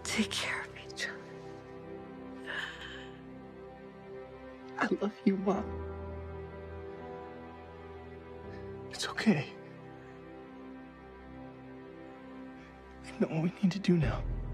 take care of each other. I love you, Mom. It's okay. I know what we need to do now.